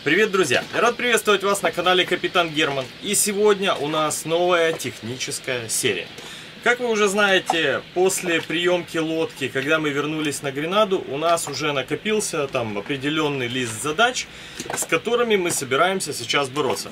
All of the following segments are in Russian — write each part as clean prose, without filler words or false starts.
Привет, друзья! Я рад приветствовать вас на канале Капитан Герман. И сегодня у нас новая техническая серия. Как вы уже знаете, после приемки лодки, когда мы вернулись на Гренаду, у нас уже накопился там определенный лист задач, с которыми мы собираемся сейчас бороться.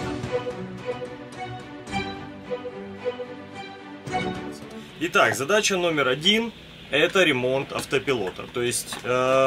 Итак, задача номер 1 – это ремонт автопилота. То есть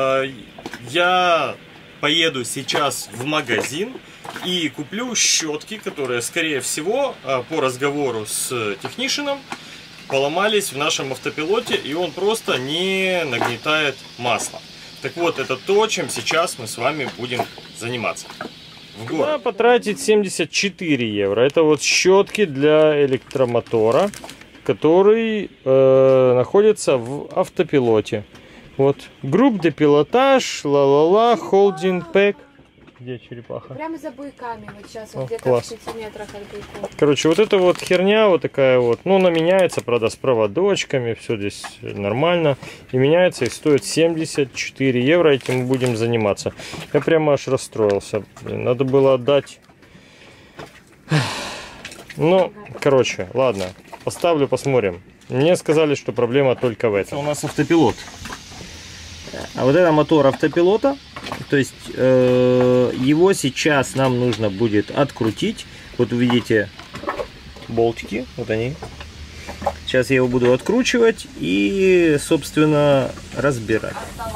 я поеду сейчас в магазин и куплю щетки, которые, скорее всего, по разговору с технишином, поломались в нашем автопилоте, и он просто не нагнетает масло. Так вот, это то, чем сейчас мы с вами будем заниматься. Надо потратить 74 евро. Это вот щетки для электромотора, который находится в автопилоте. Вот, групп де пилотаж, ла-ла-ла, холдинг пэк. Где черепаха? Прямо за буйками, вот сейчас вот где-то в 5 метрах от буйков. Короче, вот эта вот херня вот такая вот, ну она меняется, правда, с проводочками, все здесь нормально. И меняется и стоит 74 евро, этим мы будем заниматься. Я прямо аж расстроился, блин, надо было отдать. Ну, короче, ладно, поставлю, посмотрим. Мне сказали, что проблема только в этом. У нас автопилот. А вот это мотор автопилота, то есть его сейчас нам нужно будет открутить. Вот увидите болтики, вот они. Сейчас я его буду откручивать и, собственно, разбирать.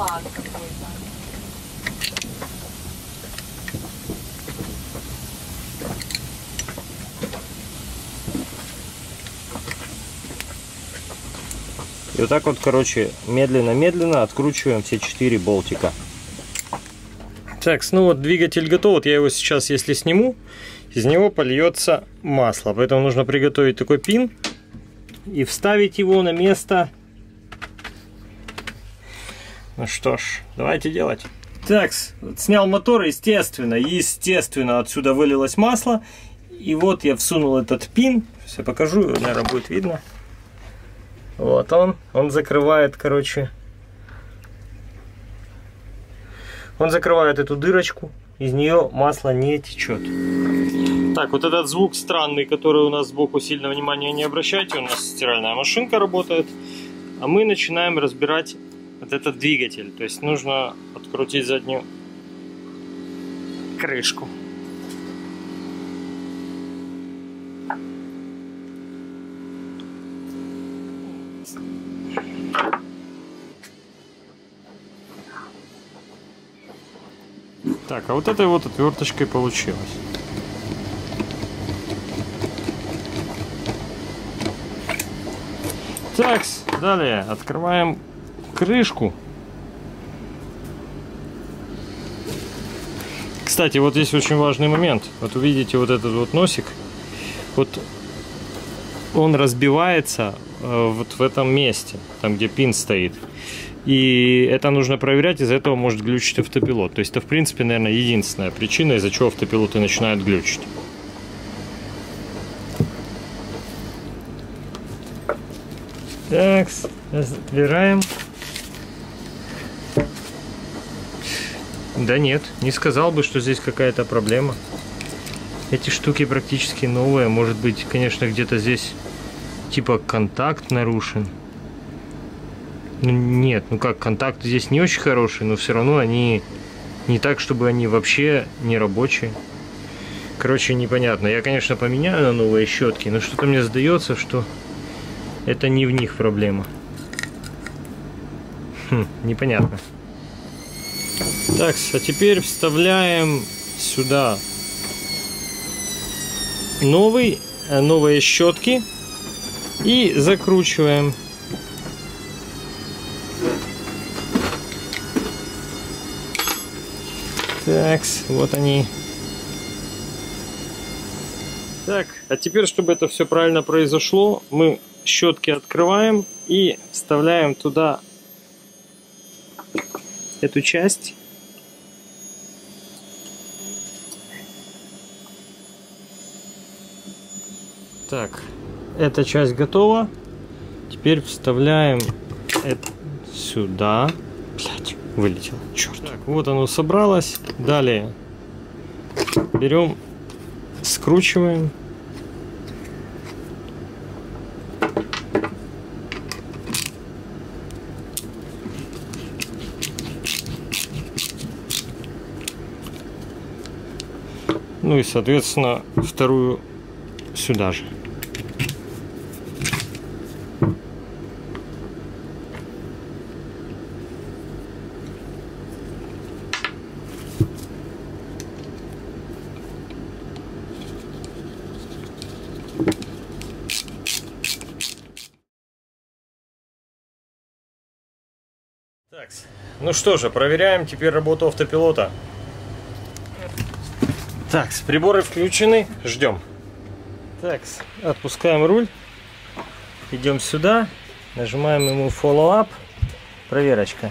И вот так вот, короче, медленно-медленно откручиваем все 4 болтика. Так, ну вот двигатель готов. Вот я его сейчас, если сниму, из него польется масло. Поэтому нужно приготовить такой пин и вставить его на место. Ну что ж, давайте делать. Так, снял мотор, естественно, отсюда вылилось масло. И вот я всунул этот пин. Сейчас я покажу, наверное, будет видно. Вот он закрывает, короче, он закрывает эту дырочку, из нее масло не течет. Так, вот этот звук странный, который у нас сбоку, сильно внимания не обращайте, у нас стиральная машинка работает, а мы начинаем разбирать вот этот двигатель, то есть нужно открутить заднюю крышку. Так, а вот этой вот отверточкой получилось. Так, далее открываем крышку. Кстати, вот здесь очень важный момент. Вот увидите вот этот вот носик. Вот он разбивается вот в этом месте, там где пин стоит. И это нужно проверять, из-за этого может глючить автопилот. То есть это, в принципе, наверное, единственная причина, из-за чего автопилоты начинают глючить. Так, разбираем. Да нет, не сказал бы, что здесь какая-то проблема. Эти штуки практически новые. Может быть, конечно, где-то здесь типа контакт нарушен. Ну, нет, ну как, контакты здесь не очень хорошие, но все равно они не так, чтобы они вообще не рабочие. Короче, непонятно. Я, конечно, поменяю на новые щетки, но что-то мне сдается, что это не в них проблема. Непонятно. Так, а теперь вставляем сюда новые щетки и закручиваем. Так, вот они. Так, а теперь, чтобы это все правильно произошло, мы щетки открываем и вставляем туда эту часть. Так, эта часть готова. Теперь вставляем это сюда. Блять, вылетело. Черт. Так, вот оно собралось. Далее Берем, скручиваем. Ну и, соответственно, вторую сюда же. Так, ну что же, проверяем теперь работу автопилота. Так, приборы включены, ждем. Так, отпускаем руль, идем сюда, нажимаем ему Follow Up, проверочка.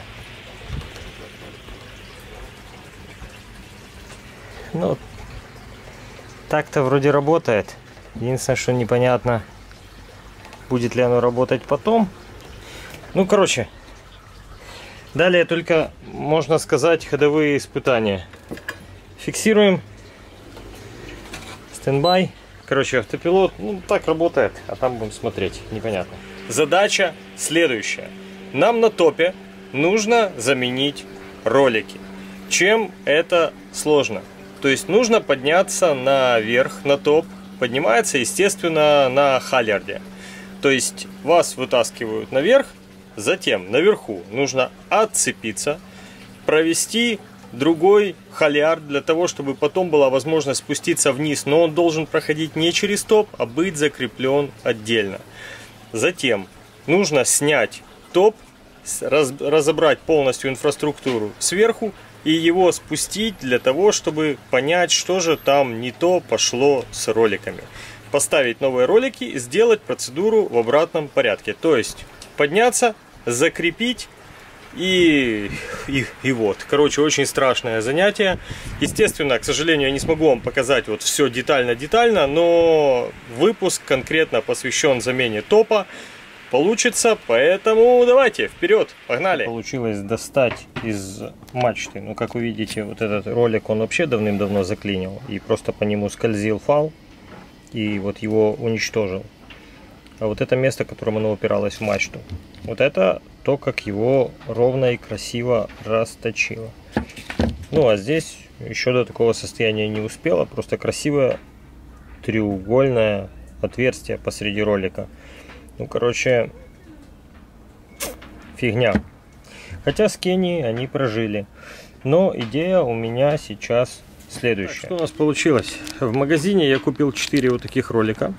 Ну, так-то вроде работает. Единственное, что непонятно, будет ли оно работать потом. Ну, короче, далее только, можно сказать, ходовые испытания. Фиксируем. Стендбай. Короче, автопилот, ну, так работает, а там будем смотреть, непонятно. Задача следующая. Нам на топе нужно заменить ролики. Чем это сложно? То есть нужно подняться наверх, на топ. Поднимается, естественно, на халлиарде. То есть вас вытаскивают наверх, затем наверху нужно отцепиться, провести другой халлиард для того, чтобы потом была возможность спуститься вниз, но он должен проходить не через топ, а быть закреплен отдельно. Затем нужно снять топ, разобрать полностью инфраструктуру сверху и его спустить для того, чтобы понять, что же там не то пошло с роликами. Поставить новые ролики и сделать процедуру в обратном порядке. То есть подняться, закрепить. И вот, короче, очень страшное занятие. Естественно, к сожалению, я не смогу вам показать вот все детально, но выпуск конкретно посвящен замене топа получится, поэтому давайте, вперед, погнали. Получилось достать из мачты, ну, как вы видите, вот этот ролик, он вообще давным-давно заклинил, и просто по нему скользил фал, и вот его уничтожил. А вот это место, которым оно упиралось в мачту, вот это то, как его ровно и красиво расточило. Ну а здесь еще до такого состояния не успело, просто красивое треугольное отверстие посреди ролика. Ну, короче, фигня. Хотя с Кенией они прожили. Но идея у меня сейчас следующая. Так, что у нас получилось? В магазине я купил 4 вот таких ролика.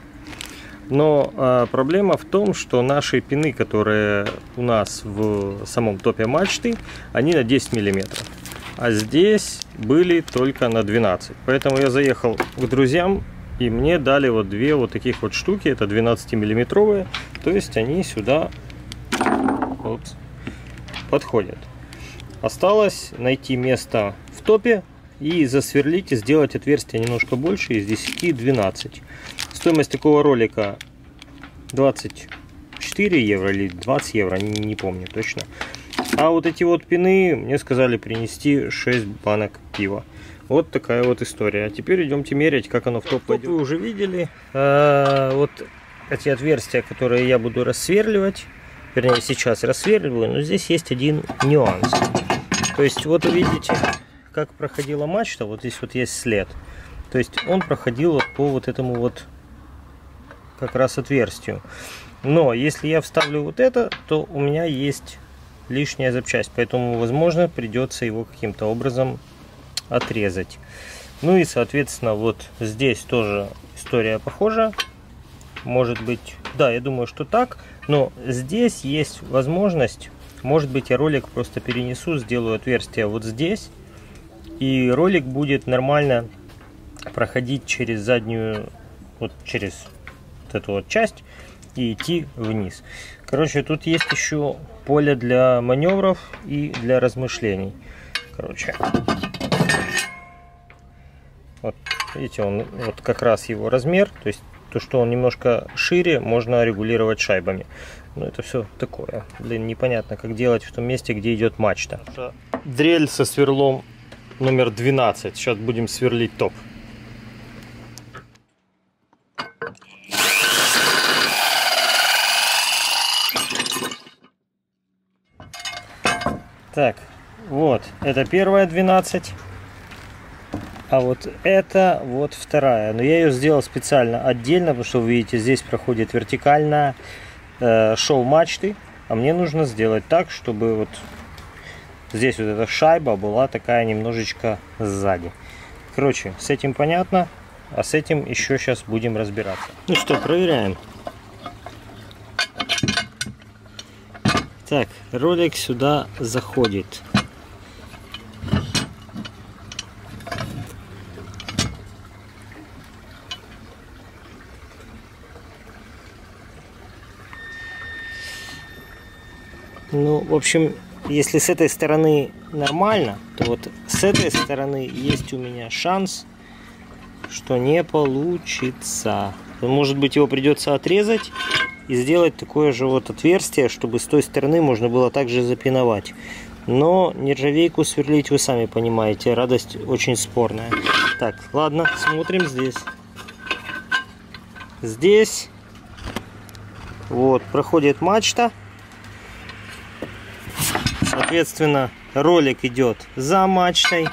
Но проблема в том, что наши пины, которые у нас в самом топе мачты, они на 10 миллиметров. А здесь были только на 12. Поэтому я заехал к друзьям, и мне дали вот 2 вот таких вот штуки. Это 12 миллиметровые. То есть они сюда подходят. Осталось найти место в топе и засверлить и сделать отверстие немножко больше, из 10-12. Стоимость такого ролика 24 евро или 20 евро, не помню точно. А вот эти вот пины мне сказали принести 6 банок пива. Вот такая вот история. А теперь идемте мерять, как оно в топ пойдет. Вы уже видели вот эти отверстия, которые я буду рассверливать. Вернее, сейчас рассверливаю, но здесь есть один нюанс. То есть вот вы видите, как проходила мачта. Вот здесь вот есть след. То есть он проходил вот по вот этому вот как раз отверстию. Но если я вставлю вот это, то у меня есть лишняя запчасть. Поэтому, возможно, придется его каким-то образом отрезать. Ну и, соответственно, вот здесь тоже история похожа. Может быть, да, я думаю, что так. Но здесь есть возможность, может быть, я ролик просто перенесу, сделаю отверстие вот здесь. И ролик будет нормально проходить через заднюю, вот через вот эту вот часть и идти вниз. Короче, тут есть еще поле для маневров и для размышлений. Короче, вот видите, он вот как раз его размер, то есть то, что он немножко шире, можно регулировать шайбами. Но это все такое, блин, непонятно, как делать в том месте, где идет мачта. Дрель со сверлом номер 12. Сейчас будем сверлить топ. Так, вот, это первая 12. А вот это вот вторая. Но я ее сделал специально отдельно, потому что вы видите, здесь проходит вертикальная шоу мачты. А мне нужно сделать так, чтобы вот здесь вот эта шайба была такая немножечко сзади. Короче, с этим понятно, а с этим еще сейчас будем разбираться. Ну что, проверяем. Так, ролик сюда заходит. Ну, в общем, если с этой стороны нормально, то вот с этой стороны есть у меня шанс, что не получится. Может быть, его придется отрезать и сделать такое же вот отверстие, чтобы с той стороны можно было также запиновать. Но нержавейку сверлить, вы сами понимаете, радость очень спорная. Так, ладно, смотрим здесь. Здесь вот проходит мачта. Соответственно, ролик идет за мачтой.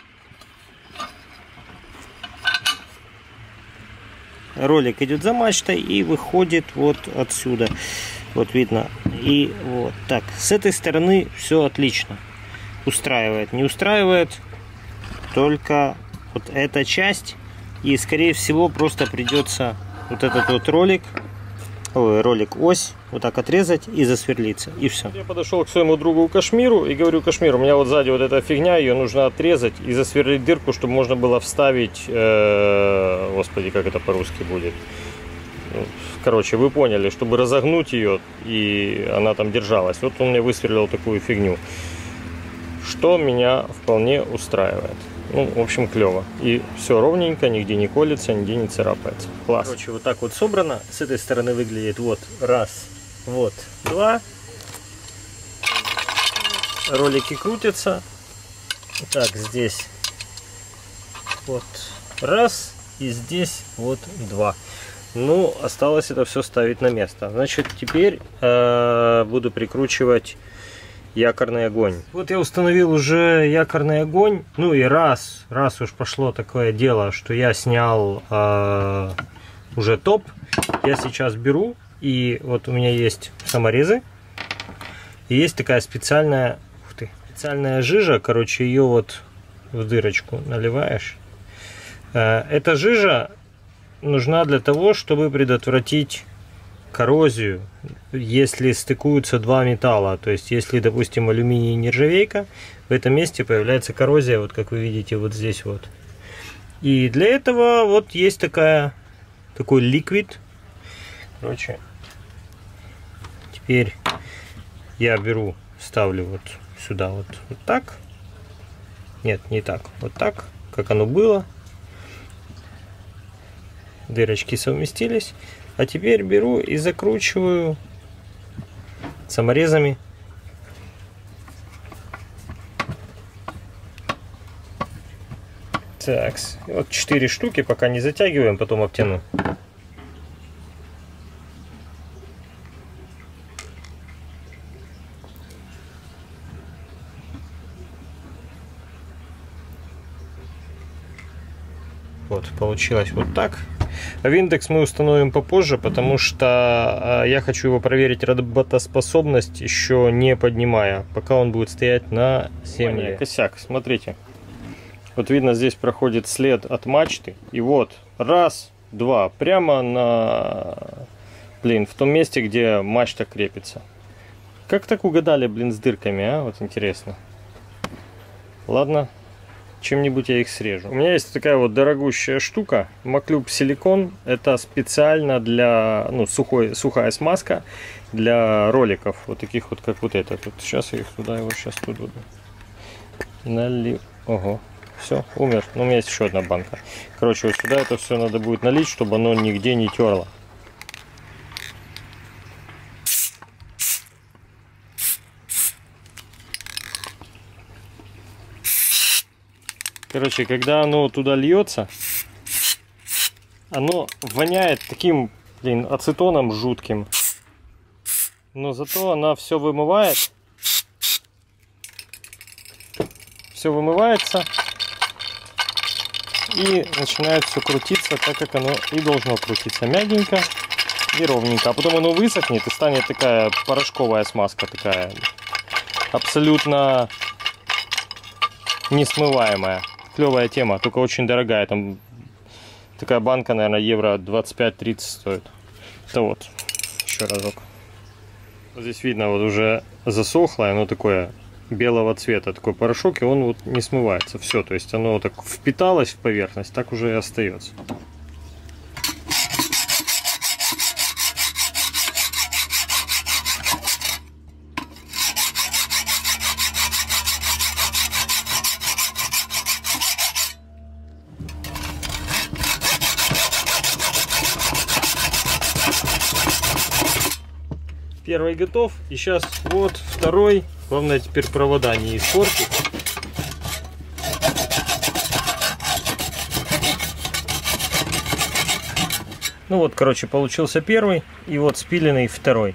Ролик идет за мачтой и выходит вот отсюда. Вот видно. И вот так. С этой стороны все отлично. Устраивает. Не устраивает только вот эта часть. И скорее всего просто придется вот этот вот ролик ось вот так отрезать и засверлиться, и все. Я подошел к своему другу Кашмиру и говорю: Кашмир, у меня вот сзади вот эта фигня, ее нужно отрезать и засверлить дырку, чтобы можно было вставить, господи, как это по-русски будет. Короче, вы поняли, чтобы разогнуть ее и она там держалась. Вот он мне высверлил такую фигню, что меня вполне устраивает. Ну, в общем, клево. И все ровненько, нигде не колется, нигде не царапается. Класс. Короче, вот так вот собрано. С этой стороны выглядит вот раз, вот два. Ролики крутятся. Так, здесь вот раз. И здесь вот два. Ну, осталось это все ставить на место. Значит, теперь буду прикручивать якорный огонь. Вот я установил уже якорный огонь. Ну и раз уж пошло такое дело, что я снял уже топ, я сейчас беру, и вот у меня есть саморезы, и есть такая специальная, специальная жижа, короче, ее вот в дырочку наливаешь. Эта жижа нужна для того, чтобы предотвратить коррозию, если стыкуются два металла. То есть, если, допустим, алюминий и нержавейка, в этом месте появляется коррозия, вот как вы видите, вот здесь вот. И для этого вот есть такой ликвид. Короче, теперь я беру, ставлю вот сюда вот так. Нет, не так, вот так, как оно было. Дырочки совместились. А теперь беру и закручиваю саморезами. Так, вот 4 штуки, пока не затягиваем, потом обтяну. Вот, получилось вот так. Виндекс мы установим попозже, потому что я хочу его проверить работоспособность, еще не поднимая, пока он будет стоять на земле. Косяк, смотрите. Вот видно, здесь проходит след от мачты. И вот, раз, два, прямо на, в том месте, где мачта крепится. Как так угадали, с дырками, а? Вот интересно. Ладно. Чем-нибудь я их срежу. У меня есть такая вот дорогущая штука, Маклюб силикон. Это специально для, сухая смазка для роликов, вот таких вот, как вот этот. Вот сейчас я их туда налью. Ого, все, умер. Но у меня есть еще одна банка. Короче, вот сюда это все надо будет налить, чтобы оно нигде не терло. Короче, когда оно туда льется, оно воняет таким, блин, ацетоном жутким. Но зато она все вымывает. Все вымывается. И начинает все крутиться так, как оно и должно крутиться. Мягенько и ровненько. А потом оно высохнет и станет такая порошковая смазка. Такая абсолютно несмываемая. Клевая тема, только очень дорогая. Там такая банка, наверное, евро 25-30 стоит. Это вот, еще разок. Вот здесь видно, вот уже засохло, оно такое белого цвета, такой порошок, и он вот не смывается. Все, то есть оно так впиталось в поверхность, так уже и остается. Первый готов, и сейчас вот второй. Главное теперь провода не испортить. Ну вот, короче, получился первый, и вот спиленный второй.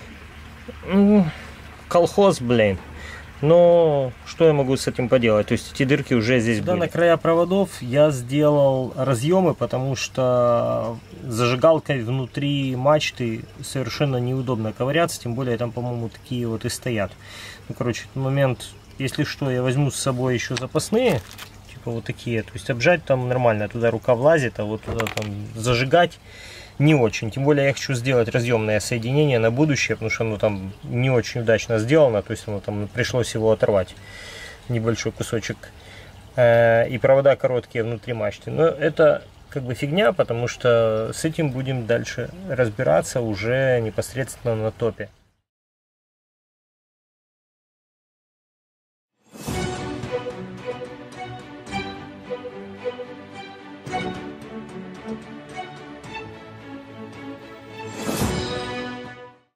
Колхоз, блин. Но что я могу с этим поделать? То есть эти дырки уже здесь были. На края проводов я сделал разъемы, потому что зажигалкой внутри мачты совершенно неудобно ковыряться, тем более там, по-моему, такие вот и стоят. Ну, короче, в момент, если что, я возьму с собой еще запасные, типа вот такие. То есть обжать там нормально, туда рука влазит, а вот туда там зажигать не очень. Тем более я хочу сделать разъемное соединение на будущее, потому что оно там не очень удачно сделано, то есть оно там пришлось его оторвать, небольшой кусочек. И провода короткие внутри мачты. Но это как бы фигня, потому что с этим будем дальше разбираться уже непосредственно на топе.